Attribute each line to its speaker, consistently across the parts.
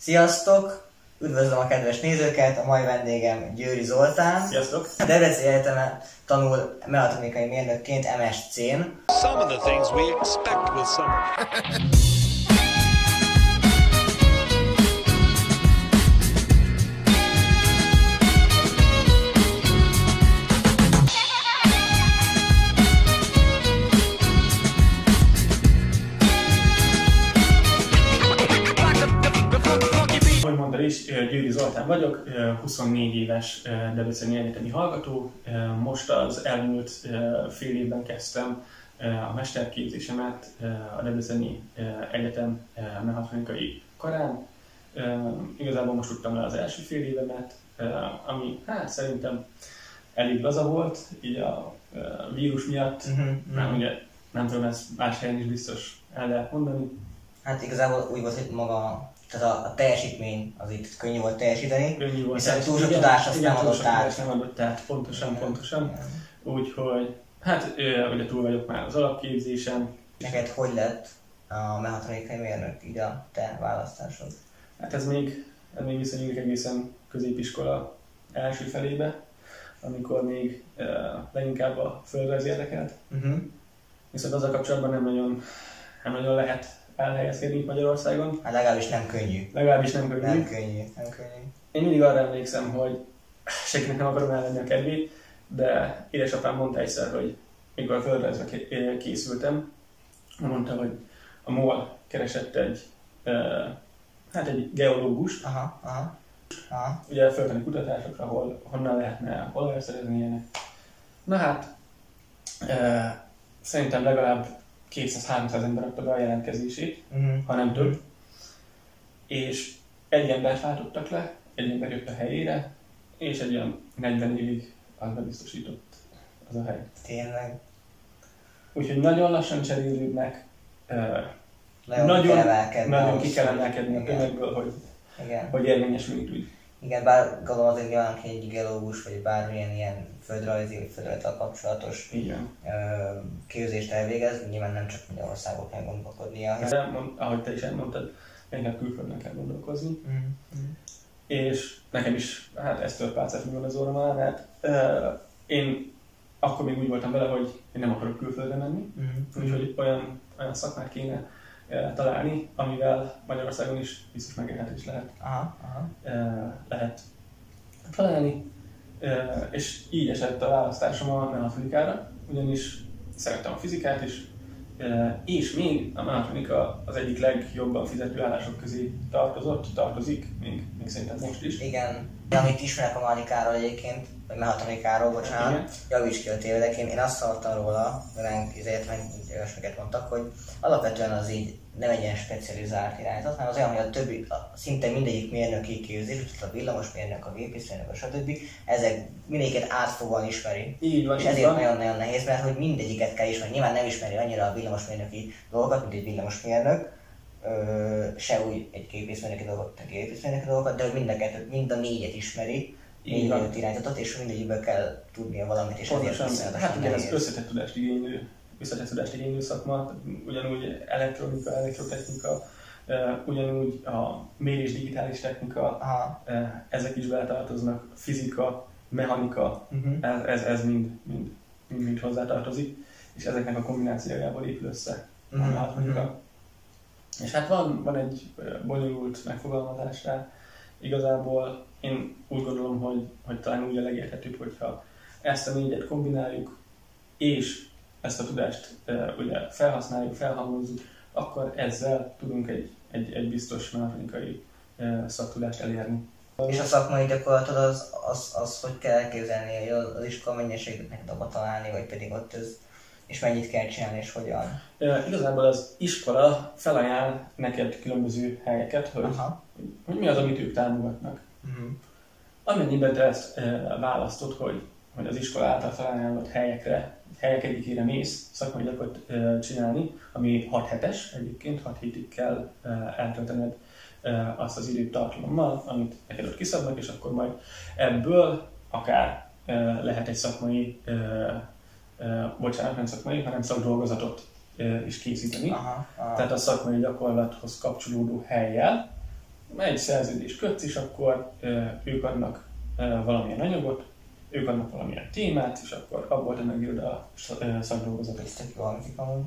Speaker 1: Sziasztok! Üdvözlöm a kedves nézőket, a mai vendégem Győri Zoltán.
Speaker 2: Sziasztok!
Speaker 1: A Debreceni Egyetemen tanul mechatronikai mérnökként MSc-n.
Speaker 3: Some of the things we expect with summer.
Speaker 2: Ahogy mondtad is, Győri Zoltán vagyok, 24 éves debreceni egyetemi hallgató. Most az elmúlt fél évben kezdtem a mesterképzésemet a Debreceni Egyetem mechatronikai karán. Igazából most tudtam le az első fél évemet, ami szerintem elég laza volt, így a vírus miatt, mert ugye nem tudom, ezt más helyen is biztos el lehet mondani.
Speaker 1: Hát igazából úgy volt, hogy maga, tehát a teljesítmény az itt könnyű volt teljesíteni,
Speaker 2: Könnyű volt,
Speaker 1: hiszen túl sok tudás azt nem adott át.
Speaker 2: Nem adott át, pontosan. Úgyhogy, hát ugye túl vagyok már az alapképzésen.
Speaker 1: Neked hogy lett a mechatronikai mérnök, így a te választásod?
Speaker 2: Hát ez még viszonylag egészen középiskola első felébe, amikor még leginkább a földrajz érdekelt. Viszont azzal kapcsolatban nem nagyon lehet elhelyezkedni Magyarországon.
Speaker 1: Hát legalábbis nem könnyű. Nem könnyű.
Speaker 2: Én mindig arra emlékszem, hogy senkinek nem akarom elvenni a kedvét, de édesapám mondta egyszer, hogy mikor a földrajzra készültem, mondta, hogy a MOL keresett egy geológust, ugye földtani kutatásokra, honnan lehetne olajat szerezni ilyenek. Na hát, szerintem legalább 200-300 ember adta be a jelentkezését, ha nem több. És egy embert váltottak le, egy ember jött a helyére, és egy olyan 40 évig az bebiztosított az a hely.
Speaker 1: Tényleg.
Speaker 2: Úgyhogy nagyon lassan cserélődnek, nagyon ki kell emelkedni a tömegből, hogy érvényesülni tudj.
Speaker 1: Igen, bár gondolom azért nyilván egy geológus, vagy bármilyen ilyen földrajzal kapcsolatos képzést elvégez, nyilván nem csak Magyarországon kell gondolkodnia.
Speaker 2: Ahogy te is elmondtad, inkább külföldön kell gondolkozni. És nekem is, ez tört pálcát művel az óra, mert én akkor még úgy voltam vele, hogy én nem akarok külföldre menni, úgyhogy olyan szakmát kéne találni, amivel Magyarországon is biztos megélhetés lehet találni. És így esett a választásom a mechatronikára, ugyanis szerettem a fizikát is, és még a mechatronika az egyik legjobban fizető állások közé tartozik, még szerintem most is.
Speaker 1: Igen, amit ismerek a mechanikáról egyébként, vagy mechatronikáról, bocsánat, javíts ki a tévedek, én azt hallottam róla, ránk olyasmiket mondtak, hogy alapvetően az így nem egy ilyen specializált irányzat, hanem az olyan, hogy a többi, szinte mindegyik mérnöki képzés, tehát a villamosmérnök, a gépészmérnök, stb. Ezek mindegyiket átfogóan ismeri.
Speaker 2: Így van,
Speaker 1: és ezért nagyon-nagyon nehéz, mert hogy mindegyiket kell ismerni. Nyilván nem ismeri annyira a villamosmérnöki dolgokat, mint egy villamosmérnök, se úgy egy gépészmérnöki dolgokat, de hogy mind a négyet ismeri, négy irányzatot, és mindegyikből kell tudnia valamit, és ezért
Speaker 2: hát igen, ez összetett tudást igénylő szakma, ugyanúgy elektronika, elektrotechnika, ugyanúgy a mérés digitális technika, ezek is beletartoznak, fizika, mechanika, ez mind hozzátartozik, és ezeknek a kombinációjából épül össze a mechatronika. És hát van egy bonyolult megfogalmazás rá. Igazából én úgy gondolom, hogy talán úgy a legérthetőbb, hogyha ezt a négyet kombináljuk, és ezt a tudást ugye felhasználjuk, felhalmozzuk, akkor ezzel tudunk egy biztos mechatronikai szaktudást elérni.
Speaker 1: És a szakmai gyakorlatod az hogy kell elképzelni, hogy az iskola mennyiséget neked abba találni, vagy pedig ott és mennyit kell csinálni, és hogyan?
Speaker 2: Igazából az iskola felajánl neked különböző helyeket, hogy mi az, amit ők támogatnak. Amennyiben te ezt választod, hogy az iskola által felajánlott helyek egyikére mész szakmai gyakorlat csinálni, ami 6 hetes egyébként, 6 hétig kell eltöltened azt az időt tartalommal, amit neked ott kiszabnak, és akkor majd ebből akár lehet egy szakmai, nem szakmai, hanem szakdolgozatot is készíteni. Tehát a szakmai gyakorlathoz kapcsolódó hellyel egy szerződést kötsz, és akkor ők adnak valamilyen anyagot, ők adnak valamilyen témát, és akkor abból te megírod a szakdolgozatot.
Speaker 1: Ez tök jól hangzik amúgy.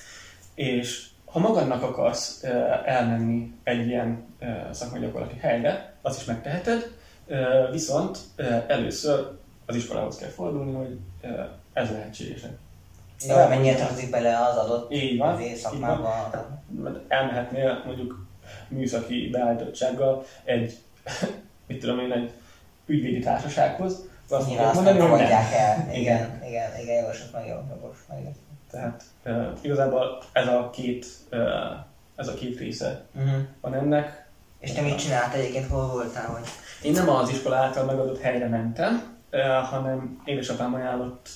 Speaker 2: És ha magadnak akarsz elmenni egy ilyen szakmai gyakorlati helyre, azt is megteheted, viszont először az iskolához kell fordulni, hogy ez lehetséges.
Speaker 1: Ja, mennyire tartozik bele az adott szakmába?
Speaker 2: Elmehetnél mondjuk műszaki beállítottsággal egy, mit tudom én, egy ügyvédi társasághoz.
Speaker 1: Nyilván azt nem mondják el. Igen, jogos, jogos.
Speaker 2: Tehát igazából ez a két része van ennek.
Speaker 1: És te mit csináltál egyébként, hol voltál? Hogy...
Speaker 2: Én nem az iskola által megadott helyre mentem, hanem édesapám ajánlott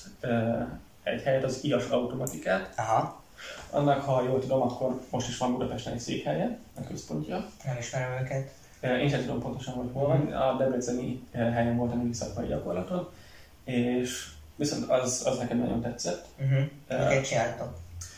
Speaker 2: egy helyet, az IAS automatikát.
Speaker 1: Aha.
Speaker 2: Annak, ha jól tudom, akkor most is van Budapesten egy székhelye, a központja.
Speaker 1: Nem ismerem őket.
Speaker 2: Én sem tudom pontosan, hogy hol van. A debreceni helyen voltam egy szakmai gyakorlaton, és viszont az nekem nagyon tetszett.
Speaker 1: Miket csináltam?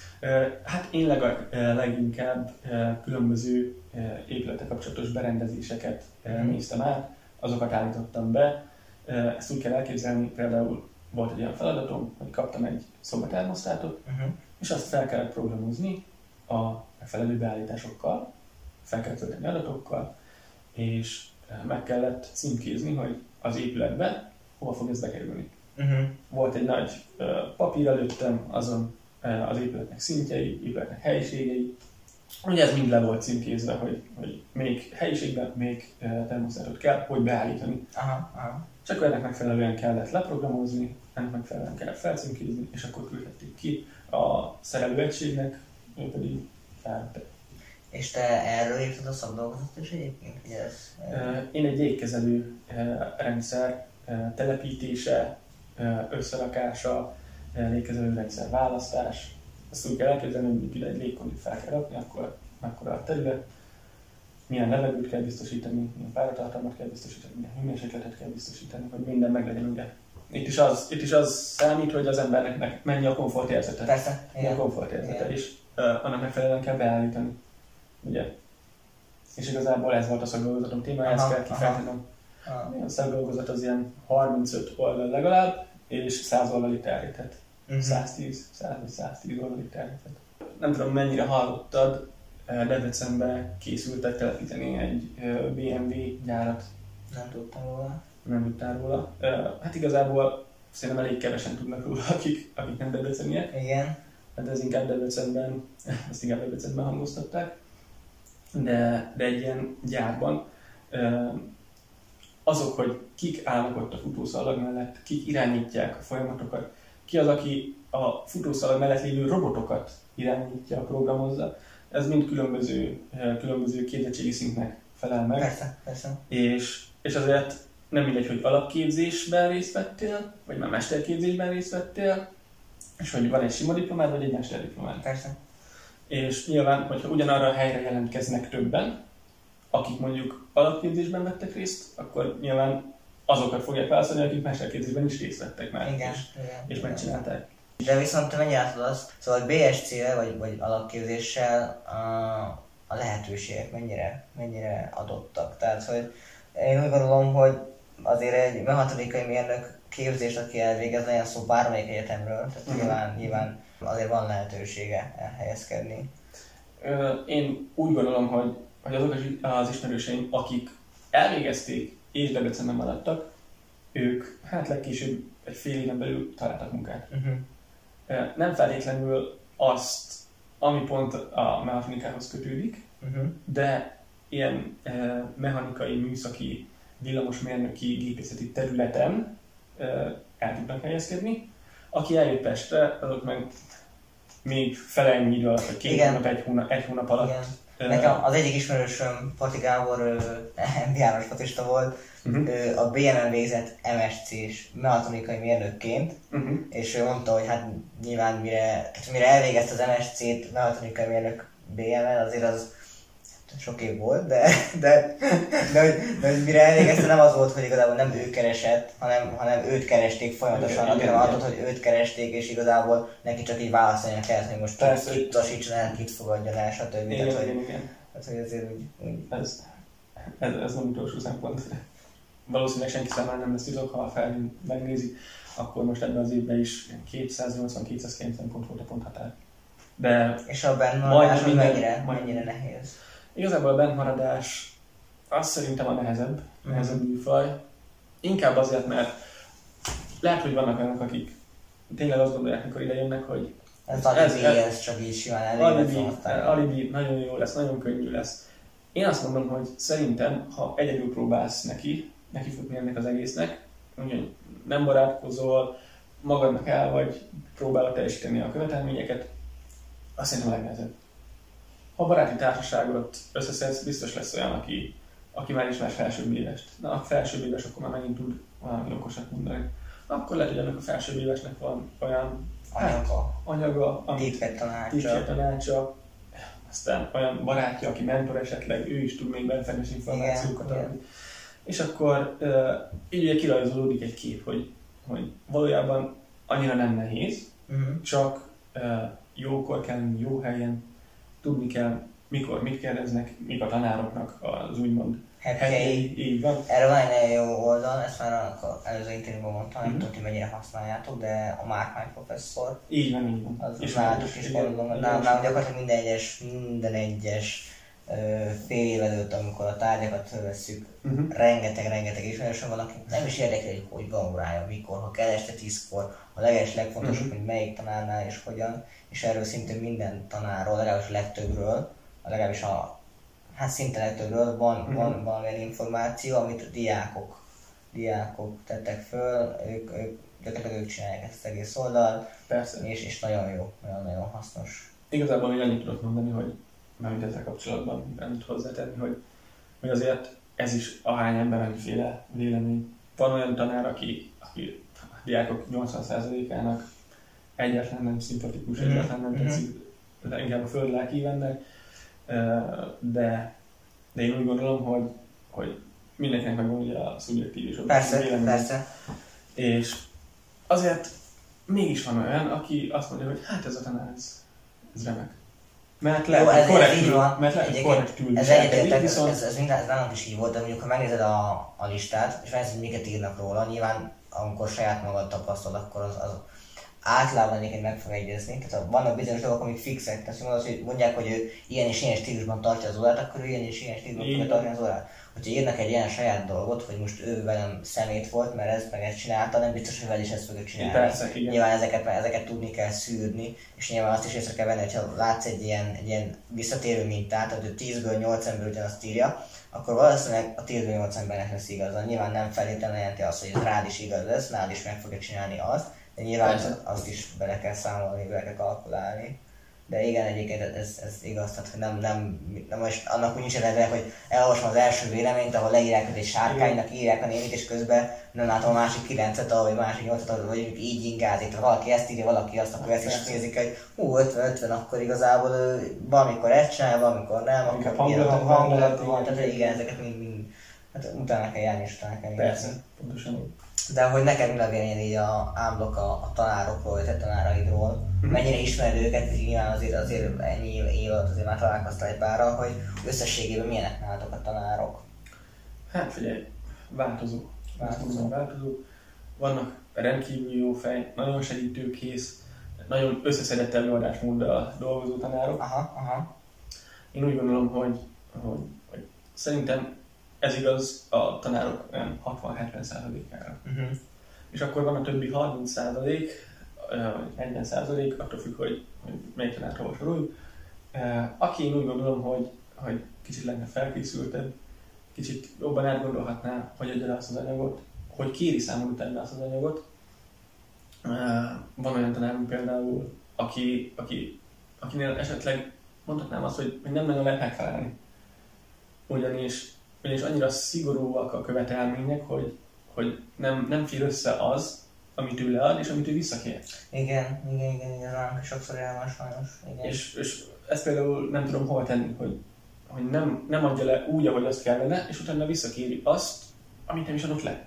Speaker 2: Hát én leginkább különböző épületek kapcsolatos berendezéseket néztem át, azokat állítottam be. Ezt úgy kell elképzelni, például volt egy olyan feladatom, hogy kaptam egy szobatermosztátot, és azt fel kellett programozni a megfelelő beállításokkal, fel kellett tölteni adatokkal, és meg kellett címkézni, hogy az épületbe hova fog ez bekerülni. Volt egy nagy papír előttem, azon az épületnek szintjei, épületnek helyiségei. Ugye ez mind le volt címkézve, hogy melyik helyiségben melyik termosztátot kell, hogy beállítani. És akkor ennek megfelelően kellett leprogramozni, ennek megfelelően kellett felcímkézni, és akkor küldhették ki a szerelőegységnek, ő pedig felvette.
Speaker 1: És te erről írtad a szakdolgozatot is egyébként?
Speaker 2: Én egy jégkezelő rendszer telepítése, összerakása, légkezelő rendszer választás. Azt úgy kell elképzelni, hogy egy légkondit fel kell rakni, akkor a terület, milyen levegőt kell biztosítani, milyen páratartalmat kell biztosítani, milyen hőmérsékletet kell biztosítani, hogy minden meglegyen ugye. Itt is az számít, hogy az embernek mennyi a komfortérzete.
Speaker 1: Persze.
Speaker 2: Mennyi a komfortérzete, és annak megfelelően kell beállítani. Ugye? És igazából ez volt a szakdolgozatom témája, ezt kell kifejtenem. A szakdolgozat az ilyen 35 oldal legalább, és 100 oldalig terjedhet. 110 oldalig terjedhet. Nem tudom, mennyire hallottad, Debrecenbe készültek telepíteni egy BMW gyárat.
Speaker 1: Nem tudtam róla.
Speaker 2: Nem tudtál róla. Hát igazából szerintem elég kevesen tudnak róla, akik nem debreceniek.
Speaker 1: Igen.
Speaker 2: Hát ez inkább Debrecenben hangoztatták. De egy ilyen gyárban azok, hogy kik állnak ott a futószalag mellett, kik irányítják a folyamatokat, ki az, aki a futószalag mellett lévő robotokat irányítja, programozza, ez mind különböző képzettségi szintnek felel meg.
Speaker 1: Persze.
Speaker 2: És azért nem mindegy, hogy alapképzésben részt vettél, vagy már mesterképzésben részt vettél, és hogy van egy sima diplomád, vagy egy mesterdiplomád.
Speaker 1: Persze.
Speaker 2: És nyilván, hogyha ugyanarra a helyre jelentkeznek többen, akik mondjuk alapképzésben vettek részt, akkor nyilván azokat fogják választani, akik mesterképzésben is részt vettek már, és megcsinálták.
Speaker 1: De viszont te mennyire látod azt, szóval hogy BSC-vel vagy alapképzéssel a lehetőségek mennyire adottak. Tehát, hogy én úgy gondolom, hogy azért egy mechatronikai mérnök képzést, aki elvégez, legyen szó bármelyik egyetemről, tehát nyilván azért van lehetősége elhelyezkedni.
Speaker 2: Én úgy gondolom, hogy azok az ismerőseim, akik elvégezték és Debrecenben maradtak, ők hát legkésőbb egy fél éven belül találtak munkát. Nem feltétlenül azt, ami pont a mechanikához kötődik, de ilyen mechanikai, műszaki, villamosmérnöki, gépészeti területen el tudnak helyezkedni. Aki eljött Pestre, azok meg még fele ennyi idő alatt, vagy egy hónap alatt.
Speaker 1: Igen. Nekem az egyik ismerősöm, Pati Gábor, MBA-s fotista volt, a BNN végzett MSC-s mechatronikai mérnökként, és ő mondta, hogy hát nyilván mire elvégezte az MSC-t mechatronikai mérnök BNN, azért az sok év volt, de mire elvégezte nem az volt, hogy igazából nem ő keresett, hanem őt keresték folyamatosan, addig adott, hogy őt keresték, és igazából neki csak így választania kellett, hogy most kit utasítson el, kit fogadjon el, stb.
Speaker 2: Igen.
Speaker 1: Hát, hogy azért úgy...
Speaker 2: ez nem utolsó szempont. Valószínűleg senki számára nem lesz titok, ha a Felvin megnézi, akkor most ebben az évben is 280-290 pont volt a ponthatár. De
Speaker 1: és a bennmaradás mennyire nehéz?
Speaker 2: Igazából a bentmaradás azt szerintem a nehezebb műfaj. Inkább azért, mert lehet, hogy vannak olyanok, akik tényleg azt gondolják, mikor ide jönnek, hogy
Speaker 1: ez csak így simán
Speaker 2: alibi, nagyon jó lesz, nagyon könnyű lesz. Én azt mondom, hogy szerintem, ha egyedül próbálsz neki futni ennek az egésznek, úgyhogy nem barátkozol, magadnak el vagy, próbálod teljesíteni a követelményeket, azt szerintem a legnehezebb. Ha baráti társaságot összeszedsz, biztos lesz olyan, aki már ismer felsőbb évest. Na, a felsőbb éves akkor már megint tud valami okosat mondani. Akkor lehet, hogy annak a felsőbb évesnek van olyan anyaga,
Speaker 1: tippet
Speaker 2: tanácsa, aztán olyan barátja, aki mentor esetleg, ő is tud még benfenes információkat adni. És akkor így ugye kirajzolódik egy kép, hogy valójában annyira nem nehéz, csak jókor kell lenni, jó helyen, tudni kell, mikor mit kérdeznek, mik a tanároknak az úgymond
Speaker 1: happy.
Speaker 2: Így van.
Speaker 1: Erre van egy nagyon jó oldal, ezt már előző interjúban mondtam, nem tudom, hogy mennyire használjátok, de a Mark professzor.
Speaker 2: Így van.
Speaker 1: Az látok is gondolom, nálam gyakorlatilag minden egyes fél év előtt, amikor a tárgyakat fölvesszük, rengeteg ismerősöm van, akik nem is érdekli, hogy van órája, mikor, ha kell este 10-kor, a legfontosabb, hogy melyik tanárnál és hogyan, és erről szintén minden tanárról, legalábbis a legtöbbről, legalábbis szinte legtöbbről van olyan információ, amit a diákok tettek föl, ők csinálják ezt az egész oldalt, és nagyon jó, nagyon hasznos.
Speaker 2: Igazából még annyit tudok mondani, hogy mármint ezzel kapcsolatban annyit hozzátenni, hogy azért ez is ahány ember, annyiféle vélemény. Van olyan tanár, aki a diákok 80%-ának egyáltalán nem szimpatikus, egyáltalán nem tetszik, inkább a földlelki ívennek, de én úgy gondolom, hogy mindenkinek megvan ugye a szubjektív és objektív vélemény. Persze. És azért mégis van olyan, aki azt mondja, hogy hát ez a tanár, ez remek. Mert lehet, korrektül
Speaker 1: ez egyetértek, ez nálunk is így volt, de mondjuk ha megnézed a listát, és megnézed, hogy miket írnak róla, nyilván amikor saját magad tapasztol, akkor az általában egyébként meg fog egyezni. Tehát vannak bizonyos dolgok, amik fixek, tehát hogy mondják, hogy ő ilyen és ilyen stílusban tartja az órát, akkor ő ilyen és ilyen stílusban fogja tartani az órát. Hogyha írnak egy ilyen saját dolgot, hogy most ő velem szemét volt, mert ezt csinálta, nem biztos, hogy veled is ezt fogja csinálni.
Speaker 2: Persze,
Speaker 1: nyilván ezeket tudni kell szűrni, és nyilván azt is észre kell venni, hogyha látsz egy ilyen visszatérő mintát, hogy 10-ből 8 ember ugyanazt írja, akkor valószínűleg a 10-ből 8 embernek lesz igaza. Nyilván nem feltétlenül jelenti azt, hogy ez rád is igaz lesz, rád is meg fogja csinálni azt, de nyilván azt is bele kell számolni, bele kell kalkulálni. De igen, egyébként ez igaz, tehát hogy nem most annak úgy nincs értelme, hogy elolvasom az első véleményt, ahol leírják, hogy egy sárkánynak írják a névét, és közben nem látom a másik 9-et, vagy másik 8-et, vagy így ingázik, tehát valaki ezt írja, valaki azt, akkor ezt is nézik, hogy 50-50, akkor igazából valamikor ezt csinál, valamikor nem, akkor ilyen hangulat van, tehát igen, ezeket mind hát utána kell járni, és utána kell
Speaker 2: persze, pontosan.
Speaker 1: De hogy neked mi a véleményed így a ámblok a tanárokról, vagy a tanáraidról, mennyire ismered őket, nyilván azért ennyi év alatt azért már találkoztál egy párral, hogy összességében milyenek nálatok a tanárok?
Speaker 2: Hát figyelj, változó. Vannak rendkívül jó fej, nagyon segítőkész, nagyon összeszedett előadásmóddal dolgozó tanárok.
Speaker 1: Aha. Én
Speaker 2: úgy gondolom, hogy szerintem ez igaz a tanárok 60-70%-ára. És akkor van a többi 30%, 40%, attól függ, hogy melyik tanárról soroljuk. Aki én úgy gondolom, hogy kicsit lenne felkészültebb, kicsit jobban átgondolhatná, hogy adja le azt az anyagot, hogy kéri számon utána azt az anyagot. Van olyan tanárunk például, akinél esetleg mondhatnám azt, hogy nem nagyon lehet megfelelni. Ugyanis annyira szigorúak a követelmények, hogy nem fér össze az, amit ő lead, és amit ő visszakér.
Speaker 1: Igen, nálunk sokszor el van sajnos. Igen.
Speaker 2: És ezt például nem tudom hol tenni, hogy nem adja le úgy, ahogy azt kellene, és utána visszakéri azt, amit nem is adott le.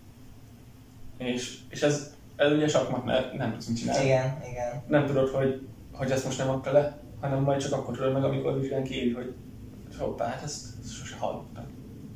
Speaker 2: És ez ugye sakmat, mert nem tudsz mit csinálni.
Speaker 1: Igen.
Speaker 2: Nem tudod, hogy ezt most nem adta le, hanem majd csak akkor tudod meg, amikor vizsgán kéri, hogy hoppá, hát ezt sose hallottam.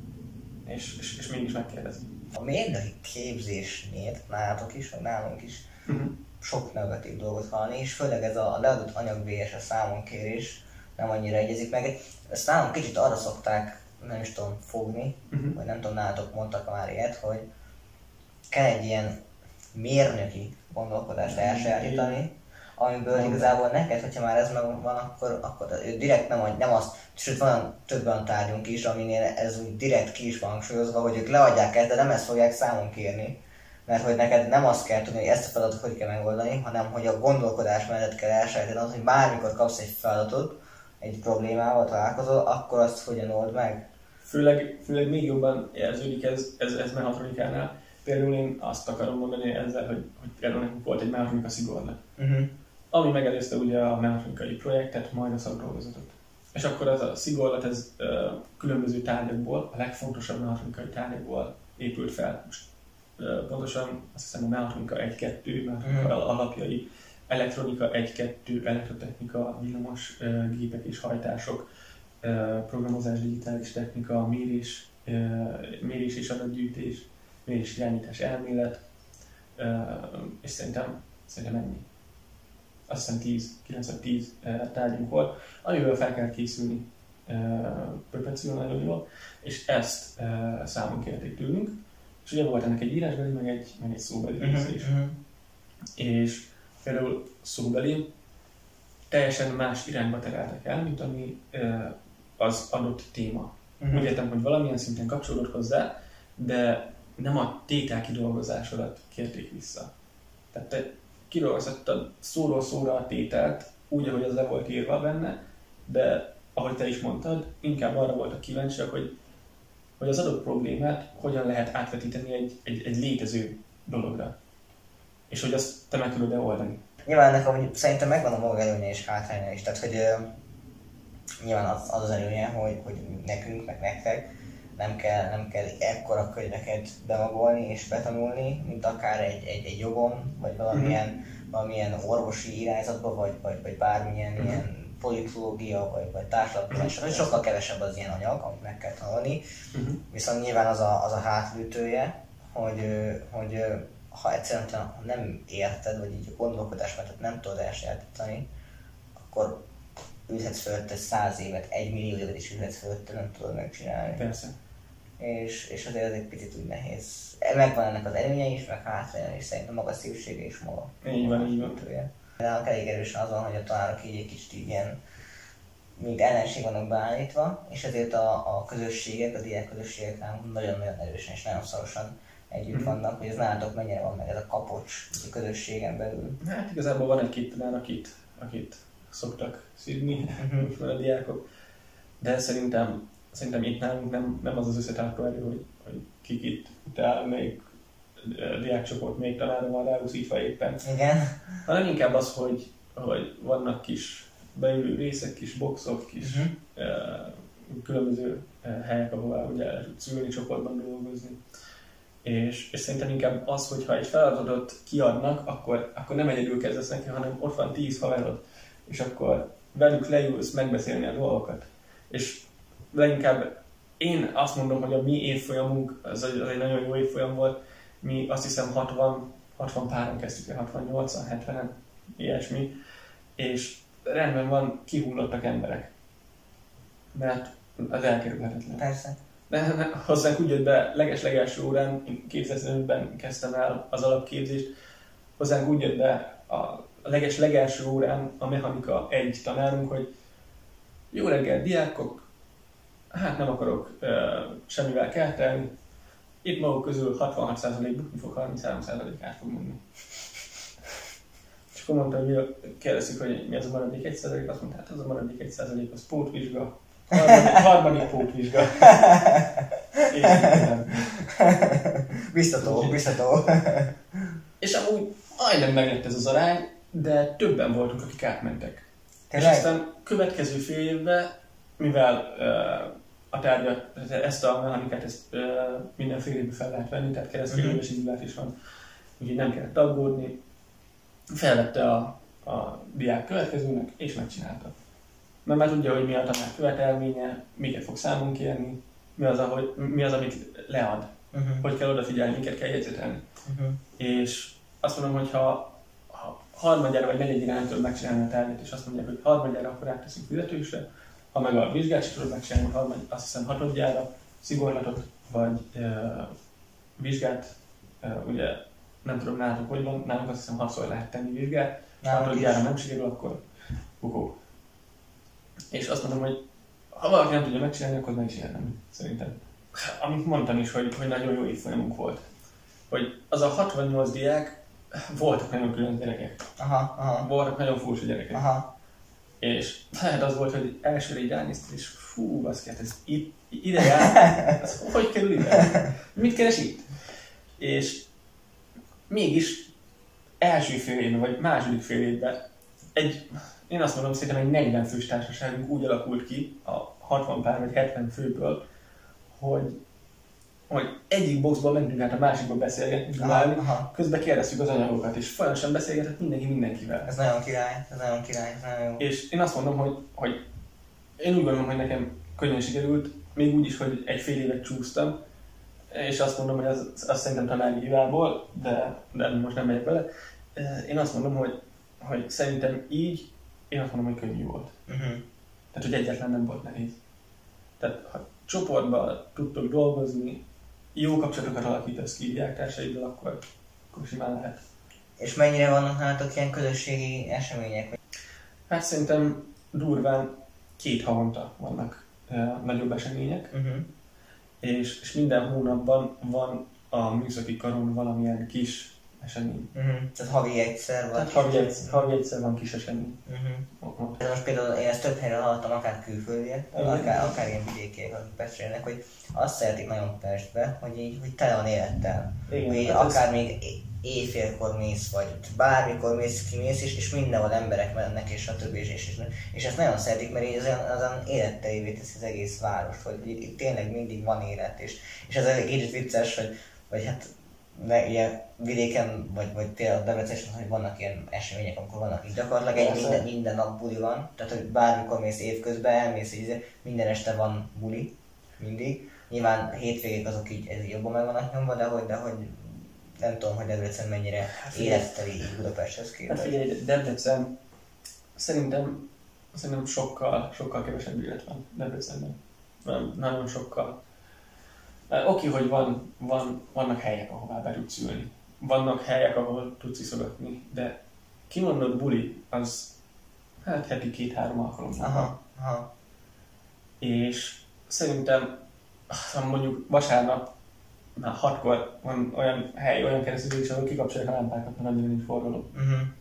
Speaker 2: és mégis megkérdezni.
Speaker 1: A mérnöki képzésnél, nálatok is, meg nálunk is sok negatív dolgot hallani, és főleg ez a leadott anyag VS, a számonkérés nem annyira egyezik meg. Ezt nálunk kicsit arra szokták, nem is tudom, fogni, vagy nem tudom, nálatok mondtak már ilyet, hogy kell egy ilyen mérnöki gondolkodást elsajátítani, amiből igazából neked, hogyha már ez meg van, akkor direkt nem azt, sőt van több olyan tárgyunk is, aminél ez úgy direkt ki is van hangsúlyozva, hogy ők leadják ezt, de nem ezt fogják számon kérni. Mert hogy neked nem azt kell tudni, hogy ezt a feladatot hogy kell megoldani, hanem hogy a gondolkodás mellett kell elsajátítani az, hogy bármikor kapsz egy feladatot, egy problémával találkozol, akkor azt hogyan old meg.
Speaker 2: Főleg még jobban érződik ez mechatronikánál. Például én azt akarom mondani ezzel, hogy például nekünk volt egy mechatronika szigorlat. Ami megelőzte ugye a mechatronikai projektet, majd a szakdolgozatot. És akkor ez a szigorlat, ez különböző tárgyakból, a legfontosabb mechatronikai tárgyakból épült fel. Most pontosan azt hiszem a mechatronika 1-2, mechatronika alapjai, elektronika 1-2, elektrotechnika, villamos gépek és hajtások, programozás, digitális technika, mérés és adatgyűjtés, mérés irányítás elmélet, és szerintem ennyi. Azt hiszem 10 tárgyunk volt, amiből fel kell készülni perpetuálni jól, és ezt számon kérték tőlünk, és ugye volt ennek egy írásbeli, meg egy szóbeli része is. És például szóbeli teljesen más irányba tereltek el, mint ami az adott téma. Úgy értem, hogy valamilyen szinten kapcsolódott hozzá, de nem a tétel kidolgozásodat kérték vissza. Tehát te kidolgozhattad szóról szóra a tételt, úgy, ahogy az le volt írva benne, de ahogy te is mondtad, inkább arra voltak kíváncsiak, hogy az adott problémát hogyan lehet átvetíteni egy létező dologra. És hogy azt te meg tudod oldani.
Speaker 1: Nyilván ennek amúgy szerintem megvan a maga előnye és hátránya is. Tehát, hogy nyilván az előnye, hogy nekünk, meg nektek nem kell ekkora könyveket bemagolni és betanulni, mint akár egy jogon, vagy valamilyen orvosi irányzatba, vagy bármilyen ilyen politológia, vagy társadalomtudomás, sokkal kevesebb az ilyen anyag, amit meg kell tanulni. Viszont nyilván az a hátulütője, hogy ha egyszerűen nem érted, vagy így a gondolkodásmenetet nem tudod elsajátítani, akkor ülhetsz fölötte 100 évet, 1 millió évet is ülhetsz fölötte, nem tudod megcsinálni.
Speaker 2: Persze.
Speaker 1: És azért ez egy picit úgy nehéz. Megvan ennek az előnye is, meg hátránya is, szerintem maga szívsége is maga.
Speaker 2: Így van.
Speaker 1: Nálunk elég erősen azon, hogy a tanárok így egy kicsit ilyen, mint ellenség vannak beállítva, és ezért a közösségek, a diák közösségek nálunk nagyon-nagyon erősen és nagyon szorosan együtt vannak, hogy ez nálatok mennyire van meg ez a kapocs a közösségen belül.
Speaker 2: Hát igazából van egy-két tanár, akit szoktak szívni a diákok, de szerintem itt nálunk nem az összetartó erő, hogy kik itt utál, melyik diákcsoport, melyik tanára van ráúszítva éppen.
Speaker 1: Igen.
Speaker 2: Hanem inkább az, hogy vannak kis beülő részek, kis boxok, kis különböző helyek, ahová ugye el tudsz ülni, csoportban dolgozni. És szerintem inkább az, hogyha egy feladatot kiadnak, akkor nem egyedül kezdesz neki, hanem ott van 10 haverod, és akkor velük leülsz megbeszélni a dolgokat. És leginkább én azt mondom, hogy a mi évfolyamunk, az egy nagyon jó évfolyam volt, mi azt hiszem 60 páran kezdtük el, 68-an, 70-en, ilyesmi, és rendben van, kihullottak emberek. Mert az elkerülhetetlen.
Speaker 1: Persze.
Speaker 2: De hozzánk úgy jött be leges-legelső órán, 2015-ben kezdtem el az alapképzést, hozzánk úgy jött be a leges-legelső órán a mechanika 1 tanárunk, hogy jó reggel, diákok, hát nem akarok semmivel keltelni, itt maguk közül 66% bukni fog, 33% át fog menni. És akkor mondta, hogy kérdezik, hogy mi az a maradék 1%, azt mondta, hát az a maradék 1% az pótvizsga, harmadik pótvizsga.
Speaker 1: Biztató.
Speaker 2: És amúgy majdnem meglett ez az arány, de többen voltunk, akik átmentek.
Speaker 1: Tényleg?
Speaker 2: És aztán következő fél évben, mivel a tárgyat, ezt a mechanikát mindenféle évben fel lehet venni, tehát keresztfél éves indulás is van, úgyhogy nem kellett aggódni. Felvette a diák következőnek, és megcsinálta. Mert már tudja, hogy mi a tanár követelménye, miket fog számon kérni, mi az, amit lead, hogy kell odafigyelni, miket kell jegyzetelni. És azt mondom, hogy ha harmadjára vagy negyedjére nem tudod megcsinálni a tárgyat, és azt mondják, hogy harmadjára akkor átteszünk fizetősre, ha meg a vizsgát sem tudod megcsinálni, azt hiszem hatodjára szigorlatot, vagy vizsgát, ugye nem tudom nálatok hogy van, nálunk azt hiszem 6-szor lehet tenni vizsgát, és hatodjára nem sikerül, akkor bukó. És azt mondom, hogy ha valaki nem tudja megcsinálni, akkor meg is érdemli, szerintem. Amit mondtam is, hogy nagyon jó évfolyamunk volt. Hogy az a 68 diák, voltak nagyon külön gyerekek. Voltak nagyon furcsa gyerekek. És lehet az volt, hogy elsőre így ránéztem, és fú, baszkát, ez ide jár, ez hogy kerül ide? Mit keres itt? És mégis első fél évben, vagy második fél évben én azt mondom, szerintem egy 40 fős társaságunk úgy alakult ki, a 60 pár vagy 70 főből, hogy egyik boxból mentünk át a másikba beszélgetni, közben kérdeztük az anyagokat, és folyamatosan beszélgetett mindenkivel.
Speaker 1: Ez nagyon király, ez nagyon jó.
Speaker 2: És én azt mondom, hogy én úgy gondolom, hogy nekem könnyen sikerült, még úgy is, hogy egy fél évet csúsztam, és azt mondom, hogy az szerintem tanári hibából, de most nem megyek bele. Én azt mondom, hogy szerintem így, én azt mondom, hogy könnyű volt. Tehát, hogy egyetlen nem volt nehéz. Tehát, ha csoportban tudtok dolgozni, jó kapcsolatokat alakítasz ki diáktársaidról, akkor simán lehet.
Speaker 1: És mennyire vannak nálatok ilyen közösségi események?
Speaker 2: Hát szerintem durván 2 havonta vannak nagyobb események, és minden hónapban van a műszaki karon valamilyen kis esemény.
Speaker 1: Tehát havi egyszer van.
Speaker 2: Tehát havi egyszer van kis esemény.
Speaker 1: Most például én ezt több helyről hallottam, akár külföldiek, akár ilyen vidékiek, akik Pestre, hogy azt szeretik nagyon Pestbe, hogy tele van élettel. Hogy akár még éjfélkor mész, vagy bármikor kimész, és mindenhol emberek mennek, és a többi, és ezt nagyon szeretik, mert így azon élettelévé teszi az egész várost, hogy itt tényleg mindig van élet, és ez egy kicsit vicces, vagy hát ilyen vidéken, vagy tényleg Debrecenben, hogy vannak ilyen események, amikor vannak így gyakorlatilag minden nap buli van, tehát hogy bármikor mész évközben, elmész, minden este van buli, mindig. Nyilván hétvégék azok így jobban meg vannak nyomva, de hogy nem tudom, hogy Debrecen mennyire életteli Budapesthez képest.
Speaker 2: Hát figyelj, Debrecen szerintem sokkal kevesebb élet van Debrecenben. Nagyon sokkal. Oké, hogy vannak helyek, ahová be tudsz ülni. Vannak helyek, ahol tudsz iszogatni, de kimondott buli, az hát heti 2-3 alkalommal. És szerintem mondjuk vasárnap, már 6-kor van olyan hely, olyan keresztülés, ahol kikapcsolják a lámpákat, mert annyira nincs forgalom.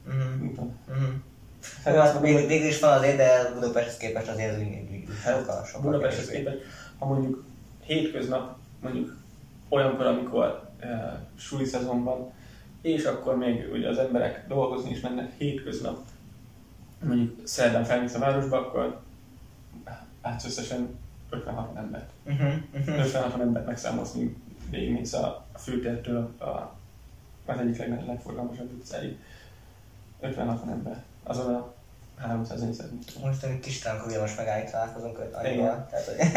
Speaker 1: Végül is van azért, de Budapesthez képest azért sokkal
Speaker 2: Budapesthez képest, ha mondjuk hétköznap, mondjuk olyankor, amikor suli szezonban, és akkor még ugye az emberek dolgozni is mennek hétköznap, mondjuk szerdán felmész a városba, akkor átsz összesen 56 embert. 56 embert megszámolsz, míg végigmész a főtértől az egyik legforgalmasabb utcáig. 56 ember. Azon a 300 400 méter.
Speaker 1: Most egy kis tankolja, most megállít találkozunk annyival.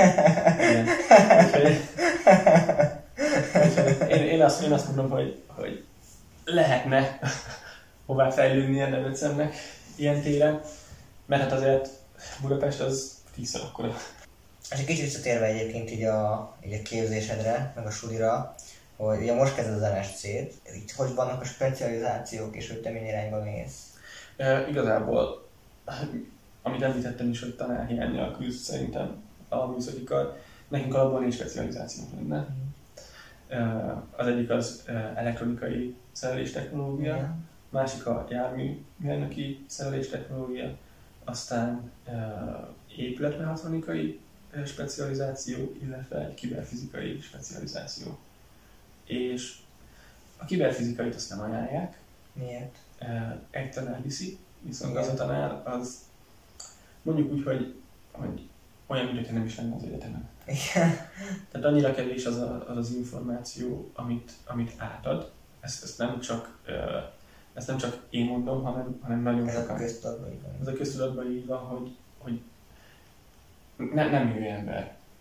Speaker 2: Én azt mondom, hogy lehetne hová fejlődnie Debrecennek ilyen téren, mert hát azért Budapest az 10-szer akkora.
Speaker 1: És egy kicsit visszatérve egyébként így a képzésedre, meg a sulira, hogy ugye most kezded az MSC-t, így hogy vannak a specializációk, és hogy te milyen irányba mész?
Speaker 2: Igazából, amit említettem is, hogy tanárhiánnyal küzd szerintem a műszaki kar, nekünk alapban nincs specializációnk lenne. Az egyik az elektronikai szereléstechnológia, másik a járműmérnöki szereléstechnológia, aztán épületmechanikai specializáció, illetve egy kiberfizikai specializáció. És a kiberfizikait azt nem ajánlják.
Speaker 1: Miért?
Speaker 2: Egy tanár viszi, viszont az a tanár az mondjuk úgy, hogy olyan, mintha nem is lenne az egyetemen.
Speaker 1: Igen.
Speaker 2: Tehát annyira kevés az információ, amit átad. Ezt nem csak én mondom, hanem nagyon sokan. Ez a köztudatban így van, hogy nem jó ember.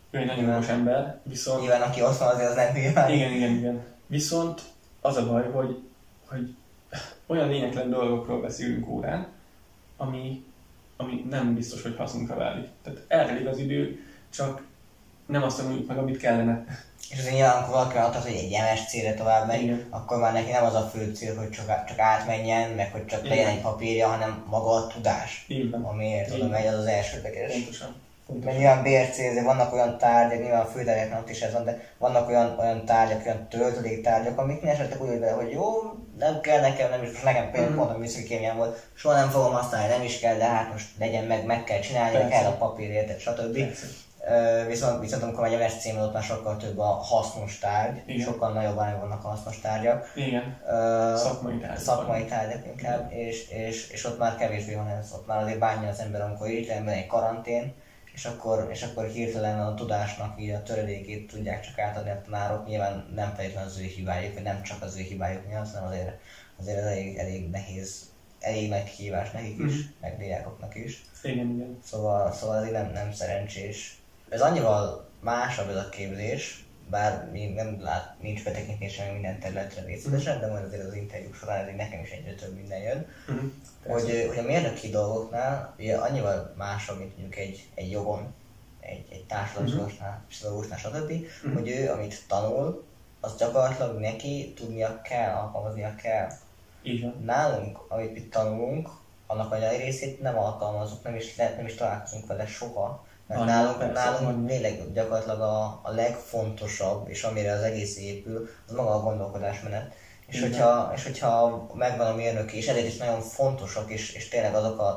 Speaker 2: ő egy nagyon okos ember, viszont...
Speaker 1: Nyilván aki ott van, azért az nem hülye.
Speaker 2: Igen. Viszont az a baj, hogy olyan lényegtelen dolgokról beszélünk órán, ami nem biztos, hogy hasznunkra válik. Tehát eltelik az idő, csak nem azt tanuljuk meg, amit kellene.
Speaker 1: És azért nyilván, amikor valaki adhat, hogy egy MSC-re tovább megy, akkor már neki nem az a fő cél, hogy csak átmenjen, meg hogy csak legyen egy papírja, hanem maga a tudás, amiért oda megy, az az elsődleges.
Speaker 2: Pontosan.
Speaker 1: Mert nyilván BRC, vannak olyan tárgyak, nyilván a főtárgyaknak ott is ez van, de vannak olyan tárgyak, olyan töltöléktárgyak, amik esetleg úgy vagy vele, hogy jó, nem kell nekem, nem is, most nekem például pont a műszaki kémián volt, soha nem fogom használni, nem is kell, de hát most legyen meg kell csinálni, kell a papírért, stb. Viszont amikor megy a MSC-ben, ott már sokkal több a hasznos tárgy, igen. Sokkal nagyobb arányban vannak a hasznos tárgyak.
Speaker 2: Igen. Szakmai
Speaker 1: tárgyak inkább, és ott már kevésbé van ez, ott már azért bánja az ember, amikor hirtelen egy karantén, és akkor hirtelen a tudásnak így a töredékét tudják csak átadni a tanárok, nyilván nem feltétlenül az ő hibájuk, vagy nem csak az ő hibájuk miatt, hanem azért ez elég nehéz, elég nagy kihívás nekik is, meg diákoknak is.
Speaker 2: Igen.
Speaker 1: Szóval azért nem szerencsés. Ez annyival másabb ez a képzés, bár nincs betekintés sem minden területre részletesen, de majd azért az interjú során ezért nekem is egyre több minden jön. Hogy a mérnöki dolgoknál ugye annyival másabb, mint mondjuk egy jogon, egy társadalomtudománynál, pszichológusnál, stb., hogy ő, amit tanul, az gyakorlatilag neki tudnia kell, alkalmaznia kell. Nálunk, amit itt tanulunk, annak a nagy részét nem alkalmazunk, nem is találkozunk vele soha. Mert nálunk tényleg gyakorlatilag a legfontosabb, és amire az egész épül, az maga a gondolkodásmenet. És hogyha megvan a mérnöki, és ezért is nagyon fontosak, és tényleg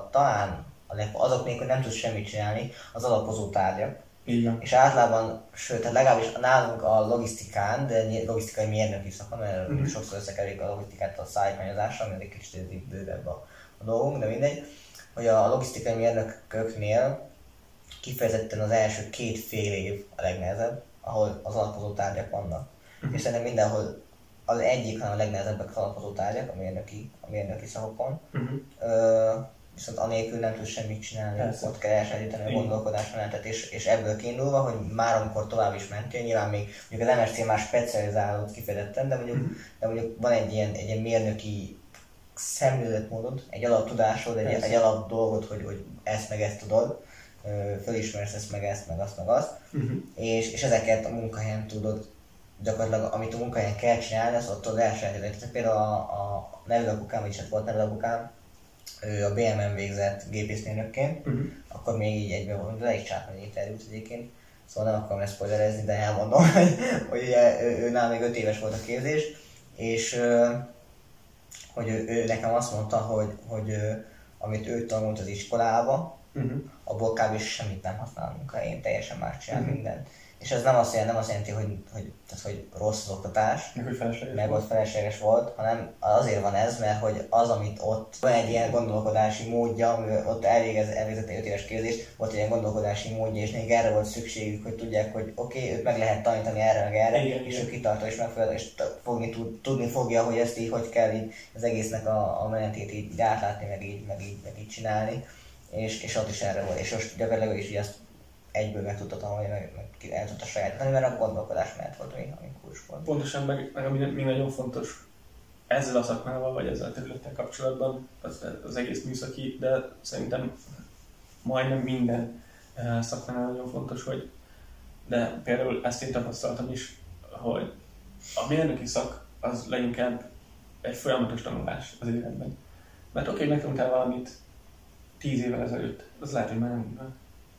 Speaker 1: azok nélkül nem tudsz semmit csinálni, az alapozó tárgyak.
Speaker 2: Igen.
Speaker 1: És általában, sőt, legalábbis nálunk a logisztikán, de logisztikai mérnöki szakon, mert sokszor összekeverik a logisztikát a szállítmányozással, mert egy kicsit bővebb a dolgunk, de mindegy, hogy a logisztikai mérnököknél kifejezetten az első 2 fél év a legnehezebb, ahol az alapozó tárgyak vannak. És szerintem mindenhol az egyik, hanem a legnehezebbek az alapozó tárgyak a mérnöki szakokon. Viszont anélkül nem tudsz semmit csinálni, ott kell elsajátítani a gondolkodásmenetet, és ebből kiindulva, hogy már amikor tovább is mentél, nyilván még mondjuk az MSC már specializálódott kifejezetten, de mondjuk van egy ilyen mérnöki szemléletmódod, egy alaptudásod, egy alap dolgot, hogy ezt meg ezt tudod, fölismersz ezt meg ezt, meg azt. És ezeket a munkahelyen tudod gyakorlatilag, amit a munkahelyen kell csinálni, azt ott tudod elsajátítani. Tehát például a nevelőapukám, vagyis hát volt nevelőapukám, ő a BMM végzett gépészmérnökként, akkor még így egyben volt, de le is csinált egy interjút egyébként, szóval nem akarom ezt spoilerezni, de elmondom, hogy ugye őnál még 5 éves volt a képzés, és hogy ő nekem azt mondta, hogy hogy amit ő tanult az iskolába, abból kb. Semmit nem használ a munkahelyén, teljesen más csinál mindent. És ez nem azt jelenti, hogy rossz az oktatás, meg ott felesleges volt, hanem azért van ez, mert hogy az, amit ott van egy ilyen gondolkodási módja, amivel ott elvégzett egy 5 éves képzést, volt egy ilyen gondolkodási módja, és még erre volt szükségük, hogy tudják, hogy oké, őt meg lehet tanítani erre, meg erre, és ő kitartó és megfelelő, és tudni fogja, hogy ezt így, hogy kell így az egésznek a menetét így átlátni, meg így csinálni. És ott is erre volt, és most gyakorlatilag is így ezt egyből meg tudta tanulni, meg el tudta sajátítani, mert a gondolkodás menet volt, ami kulcs volt.
Speaker 2: Pontosan, meg ami még nagyon fontos ezzel a szakmával, vagy ezzel a területtel kapcsolatban, az egész műszaki, de szerintem majdnem minden szakmánál nagyon fontos, de például ezt én tapasztaltam is, hogy a mérnöki szak az leginkább egy folyamatos tanulás az életben. Mert oké, megtanultál valamit 10 évvel ezelőtt, az lehet, hogy már nem van.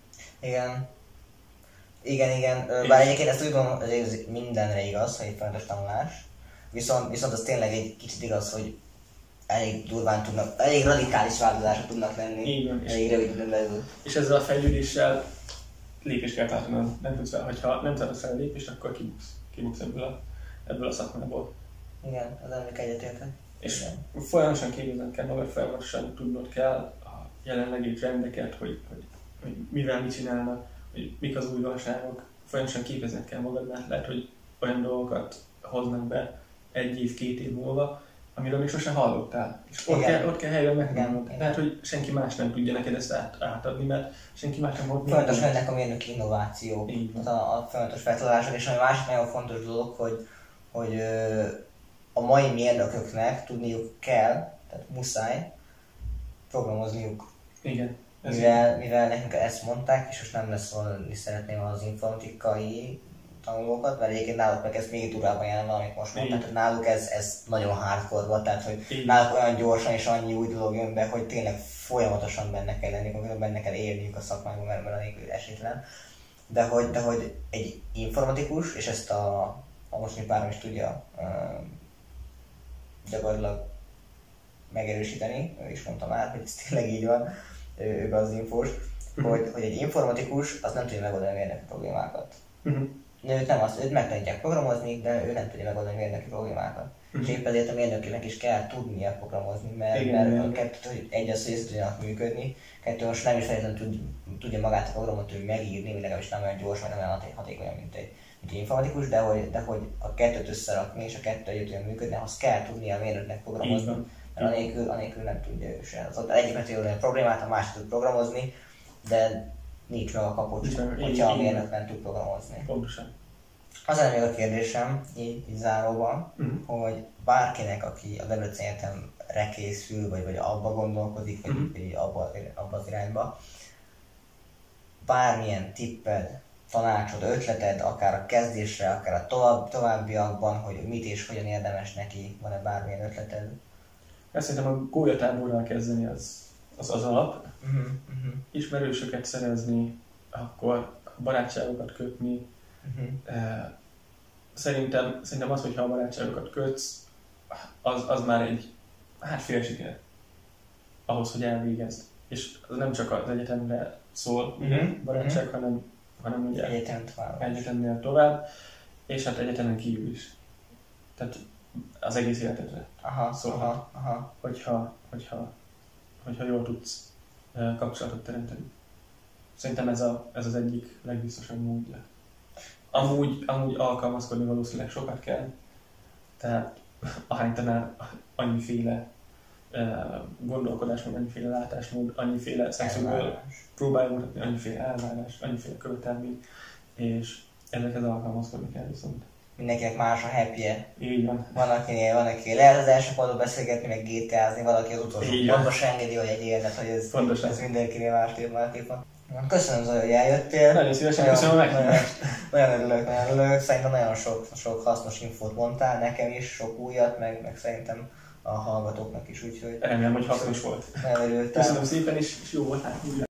Speaker 1: Igen. Bár egyébként ezt úgy gondolom, hogy ez mindenre igaz, hogy egy folyamatos tanulás. Viszont az tényleg egy kicsit igaz, hogy elég durván tudnak, elég radikális változások tudnak lenni, elég rövid időn belül.
Speaker 2: És ezzel a fejlődéssel lépést kell tartanod. Nem tudsz fel, hogyha nem tartasz fel a lépést, akkor kibuksz ebből a szakmából.
Speaker 1: Igen, az emlék egyetértek.
Speaker 2: És folyamatosan képezned kell magad, folyamatosan tudnod kell a jelenlegi trendeket, hogy mivel mit csinálnak, hogy mik az újdonságok, folyamatosan képezned kell magad, mert lehet, hogy olyan dolgokat hoznak be 1 év, 2 év múlva, amiről még sosem hallottál. És ott kell helyben megtanulnod. Tehát, hogy senki más nem tudja neked ezt átadni, mert senki más nem hoz.
Speaker 1: Fontos ennek a mérnöki innováció, a folyamatos feltalálások, és ami másik nagyon fontos dolog, hogy a mai mérnököknek tudniuk kell, tehát muszáj programozniuk.
Speaker 2: Igen.
Speaker 1: Mivel nekünk ezt mondták, és most nem leszólni szeretném az informatikai tanulókat, mert egyébként náluk meg ez még durvában jelen van, amit most mondták, hogy náluk ez nagyon hardcore volt, tehát hogy náluk olyan gyorsan és annyi új dolog jön be, hogy tényleg folyamatosan benne kell lenni, konkrétan benne kell élniük a szakmákban, mert nélkül esélytelen. De hogy egy informatikus, és ezt a mostani párom is tudja gyakorlatilag megerősíteni, ő is mondta már, hogy ez tényleg így van, ő az infós, hogy egy informatikus az nem tudja megoldani a mérnöki problémákat. Őt megtanítják programozni, de ő nem tudja megoldani a mérnöki problémákat. És épp ezért a mérnökének is kell tudnia programozni, mert egy az, hogy ezt tudjanak működni, kettő most nem is feltétlenül tudja magát a programot megírni, vagy legalábbis nem olyan gyors, vagy nem olyan hatékonyan, mint egy informatikus, de hogy a kettőt összerakni és a kettő együtt tudja működni, ahhoz kell tudnia a mérnöknek programozni. Mert anélkül nem tudja ő se. Az egyik meg tudja a problémát, a másik tud programozni, de nincs meg a kapocs, hogyha a mérnök nem tud programozni.
Speaker 2: Pontosan.
Speaker 1: Az lenne még a kérdésem, így záróban, hogy bárkinek, aki a Debreceni Egyetemre készül, vagy abba gondolkodik, vagy abba az irányba, bármilyen tipped, tanácsod, ötleted, akár a kezdésre, akár a továbbiakban, hogy mit és hogyan érdemes neki, van-e bármilyen ötleted?
Speaker 2: Ezt szerintem a gólyatáborral kezdeni az alap. Ismerősöket szerezni, akkor barátságokat kötni. Szerintem az, hogyha a barátságokat kötsz, az már egy fél siker ahhoz, hogy elvégezd. És az nem csak az egyetemre szól, barátság, hanem ugye egyetemnél tovább, és hát egyetemen kívül is. Tehát az egész életedre szólhat, hogyha jól tudsz kapcsolatot teremteni. Szerintem ez az egyik legbiztosabb módja. Amúgy alkalmazkodni valószínűleg sokat kell, tehát ahány tanár annyiféle gondolkodásmód, annyiféle látásmód, annyiféle szemszögből próbálja mutatni, annyiféle elvárás, annyiféle követelmény, és ezekhez alkalmazkodni kell viszont.
Speaker 1: Mindenkinek más a happy-je.
Speaker 2: Így van.
Speaker 1: Van, aki lehet az első pontban beszélgetni, meg gétázni, valaki az utolsó pontban se engedi, hogy egy élet, hogy ez mindenkinél másképp van. Köszönöm, Zoli, hogy eljöttél.
Speaker 2: Nagyon szívesen, köszönöm a meghívást.
Speaker 1: Nagyon örülök. Szerintem nagyon sok hasznos infót mondtál, nekem is, sok újat, meg szerintem a hallgatóknak is, úgyhogy...
Speaker 2: Remélem, hogy hasznos volt.
Speaker 1: Nagyon örültem.
Speaker 2: Köszönöm szépen, és jó volt látni.